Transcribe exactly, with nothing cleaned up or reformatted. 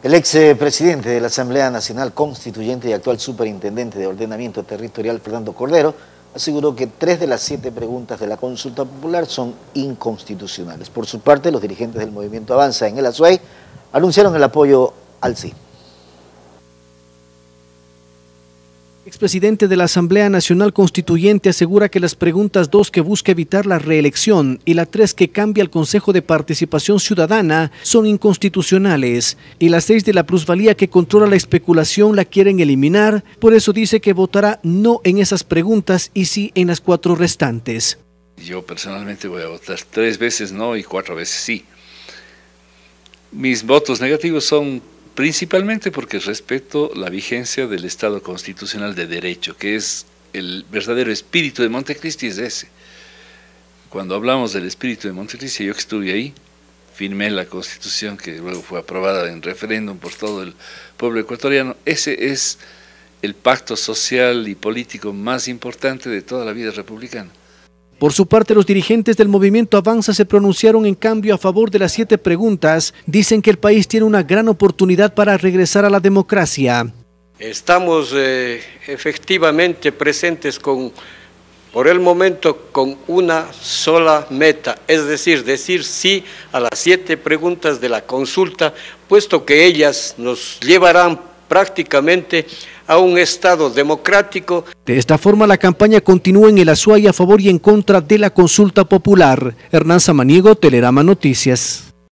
El ex presidente de la Asamblea Nacional Constituyente y actual superintendente de ordenamiento territorial, Fernando Cordero, aseguró que tres de las siete preguntas de la consulta popular son inconstitucionales. Por su parte, los dirigentes del movimiento Avanza en el Azuay anunciaron el apoyo al sí. El expresidente de la Asamblea Nacional Constituyente asegura que las preguntas dos, que busca evitar la reelección, y la tres, que cambia el Consejo de Participación Ciudadana, son inconstitucionales, y la seis, de la plusvalía, que controla la especulación, la quieren eliminar. Por eso dice que votará no en esas preguntas y sí en las cuatro restantes. Yo personalmente voy a votar tres veces no y cuatro veces sí. Mis votos negativos son principalmente porque respeto la vigencia del Estado Constitucional de Derecho, que es el verdadero espíritu de Montecristi, es ese. Cuando hablamos del espíritu de Montecristi, yo que estuve ahí, firmé la Constitución que luego fue aprobada en referéndum por todo el pueblo ecuatoriano. Ese es el pacto social y político más importante de toda la vida republicana. Por su parte, los dirigentes del movimiento Avanza se pronunciaron en cambio a favor de las siete preguntas. Dicen que el país tiene una gran oportunidad para regresar a la democracia. Estamos eh, efectivamente presentes con, por el momento, con una sola meta, es decir, decir sí a las siete preguntas de la consulta, puesto que ellas nos llevarán prácticamente a un Estado democrático. De esta forma, la campaña continúa en el Azuay a favor y en contra de la consulta popular. Hernán Samaniego, Telerama Noticias.